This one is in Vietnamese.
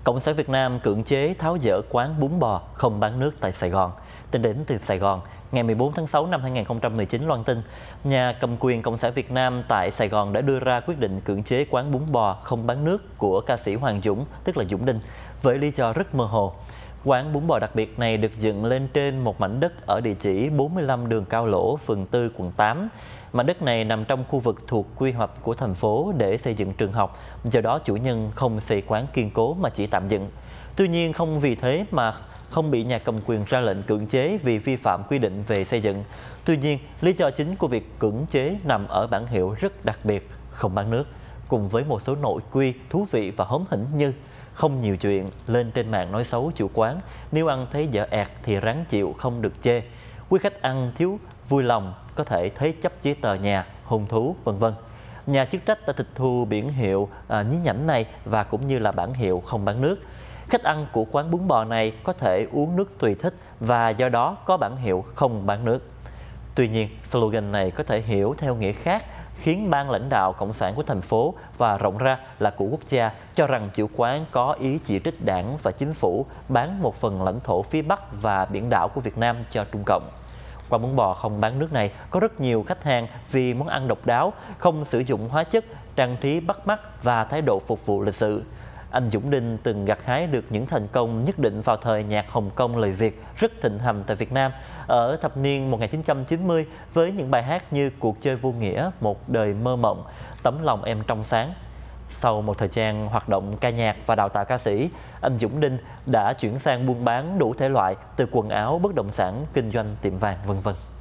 Cộng sản Việt Nam cưỡng chế tháo dỡ quán bún bò không bán nước tại Sài Gòn. Tin đến từ Sài Gòn, ngày 14 tháng 6 năm 2019 loan tin, nhà cầm quyền Cộng sản Việt Nam tại Sài Gòn đã đưa ra quyết định cưỡng chế quán bún bò không bán nước của ca sĩ Hoàng Dũng, tức là Dũng Đinh, với lý do rất mơ hồ. Quán bún bò đặc biệt này được dựng lên trên một mảnh đất ở địa chỉ 45 đường Cao Lỗ, phường 4, quận 8. Mảnh đất này nằm trong khu vực thuộc quy hoạch của thành phố để xây dựng trường học, do đó chủ nhân không xây quán kiên cố mà chỉ tạm dựng. Tuy nhiên không vì thế mà không bị nhà cầm quyền ra lệnh cưỡng chế vì vi phạm quy định về xây dựng. Tuy nhiên, lý do chính của việc cưỡng chế nằm ở bản hiệu rất đặc biệt, không bán nước, cùng với một số nội quy thú vị và hóm hỉnh như không nhiều chuyện, lên trên mạng nói xấu chủ quán, nếu ăn thấy dở ẹt thì ráng chịu không được chê, quý khách ăn thiếu vui lòng có thể thế chấp giấy tờ nhà, hôn thú, vân vân. Nhà chức trách đã tịch thu biển hiệu nhí nhảnh này và cũng như là bản hiệu không bán nước. Khách ăn của quán bún bò này có thể uống nước tùy thích và do đó có bản hiệu không bán nước. Tuy nhiên, slogan này có thể hiểu theo nghĩa khác, khiến ban lãnh đạo Cộng sản của thành phố và rộng ra là của quốc gia cho rằng chủ quán có ý chỉ trích đảng và chính phủ bán một phần lãnh thổ phía Bắc và biển đảo của Việt Nam cho Trung Cộng. Quán bún bò không bán nước này có rất nhiều khách hàng vì món ăn độc đáo, không sử dụng hóa chất, trang trí bắt mắt và thái độ phục vụ lịch sự. Anh Dũng Đinh từng gặt hái được những thành công nhất định vào thời nhạc Hồng Kông lời Việt rất thịnh hành tại Việt Nam ở thập niên 1990 với những bài hát như Cuộc chơi vô nghĩa, Một đời mơ mộng, Tấm lòng em trong sáng. Sau một thời gian hoạt động ca nhạc và đào tạo ca sĩ, anh Dũng Đinh đã chuyển sang buôn bán đủ thể loại từ quần áo, bất động sản, kinh doanh tiệm vàng, vân vân.